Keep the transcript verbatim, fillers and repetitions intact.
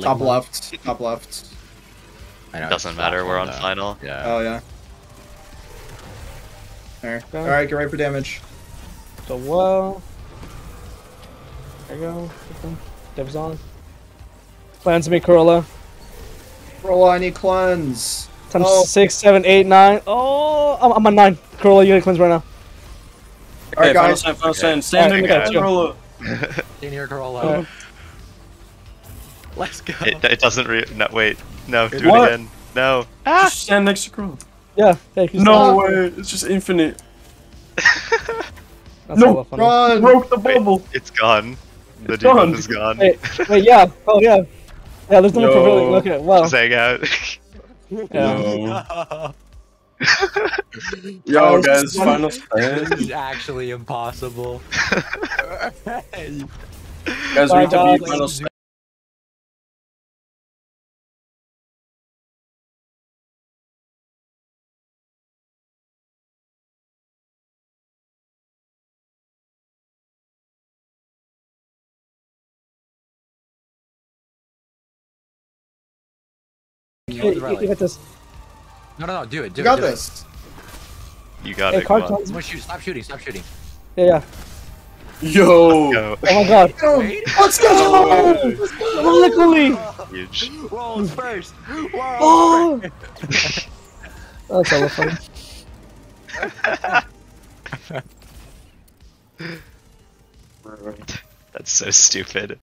Top left. Top left. I know, Doesn't matter, we're on though. final. Yeah. Oh, yeah. There. Alright, get ready for damage. So, well. There you go. Dev's on. Cleanse me, Corolla. Roll, I need cleanse. Times Oh. six, seven, eight, nine. Oh, I'm, I'm on nine. Corolla, you gotta cleanse right now. Alright, Okay, final guys. stand, final stand. Stand Alright, in okay, the chill. Corolla. Senior Corolla. Alright. Let's go. It, it doesn't re- no, wait. No, do What? it again. No. Just stand next to Corolla. Yeah, yeah, you can No stop. way, it's just infinite. That's No, a little funny. Run! Broke the Wait, bubble. it's gone. The It's demon gone. is gone. Wait, wait, yeah. Oh, yeah. Yeah, there's no Yo. prevailing. Okay, wow. Just hang out. Yeah. Yo. Yo, Oh, this guys, is funny. final This stand. is actually impossible. Guys, we Bye, need to guys. be final stand. Hey, you, you got this. No, no, no, do it, do You it. got do this. You got Hey, it. Come card on. comes. It. Someone shoot, stop shooting, stop shooting. Yeah, yeah. Yo. Go. Oh my god. Let's go! Luckily! Huge. Whoa, first. Whoa. Oh! That's a little funny. That's so stupid.